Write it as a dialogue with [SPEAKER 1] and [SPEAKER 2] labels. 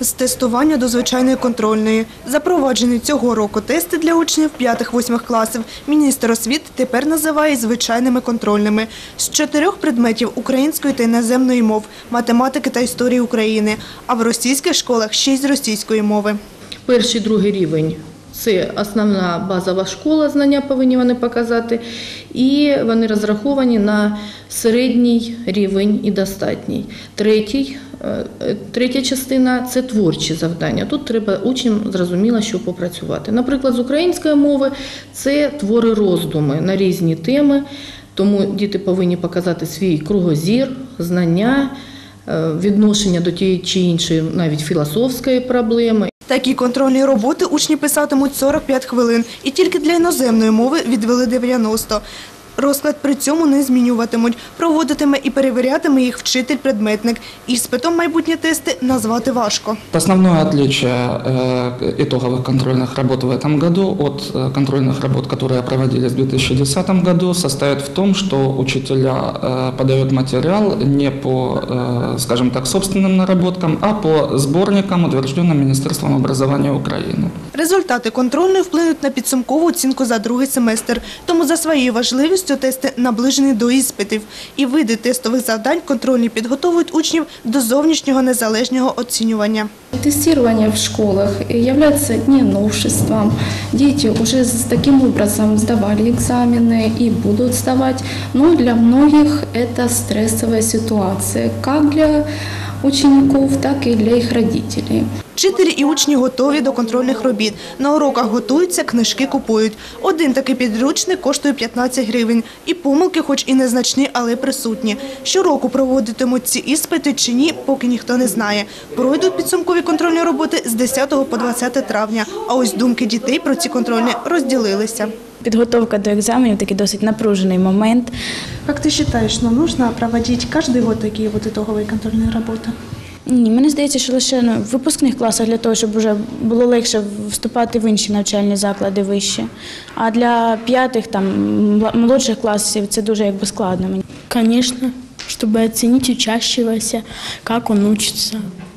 [SPEAKER 1] З тестування до звичайної контрольної. Запроваджені цього року тести для учнів 5-8 класів. Міністр освіти тепер називає звичайними контрольними. З 4 предметів української та іноземної мов, математики та історії України. А в російських школах 6 російської мови.
[SPEAKER 2] Перший, другий рівень – це основна базова школа, знання повинні вони показати. І вони розраховані на середній рівень і достатній. Третя частина – це творчі завдання. Тут треба учням, зрозуміло, що попрацювати. Наприклад, з української мови – це твори-роздуми на різні теми. Тому діти повинні показати свій кругозір, знання, відношення до тієї чи іншої навіть філософської проблеми.
[SPEAKER 1] Такі контрольні роботи учні писатимуть 45 хвилин. І тільки для іноземної мови відвели 90. Розклад при цьому не змінюватимуть. Проводитиме і перевірятиме їх вчитель-предметник. Іспитом майбутні тести назвати важко.
[SPEAKER 3] Основное отличие итоговых контрольных работ в этом году от контрольных работ, которые проводились в 2010 году, состоит в том, что учителя подают материал не по, скажем так, собственным наработкам, а по сборникам, утвержденным Министерством образования Украины.
[SPEAKER 1] Результати контрольної вплинуть на підсумкову оцінку за другий семестр. Тому за своєю важливістю тести наближені до іспитів. І види тестових завдань контрольні підготовують учнів до зовнішнього незалежного оцінювання.
[SPEAKER 4] Тестирование в школах является не новшеством. Дети уже таким образом сдавали экзамены и будут сдавать. Но для многих это стрессовая ситуация, как для учеников, так и для их родителей.
[SPEAKER 1] Вчителі і учні готові до контрольних робіт. На уроках готуються, книжки купують. Один такий підручник коштує 15 гривень. І помилки, хоч і незначні, але присутні. Щороку проводитимуть ці іспити чи ні, поки ніхто не знає. Пройдуть підсумкові контрольні роботи з 10 по 20 травня. А ось думки дітей про ці контрольні розділилися.
[SPEAKER 5] Підготовка до екзаменів – такий досить напружений момент.
[SPEAKER 6] Как ты считаешь, нам нужно проводить каждый год такие вот итоговые контрольные работы?
[SPEAKER 5] Ні, мені здається, що лише в випускних класах для того, щоб вже було легше вступати в інші навчальні заклади вище. А для 5-х, молодших класів це дуже складно.
[SPEAKER 7] Конечно, чтобы оценить учащегося, как он учится.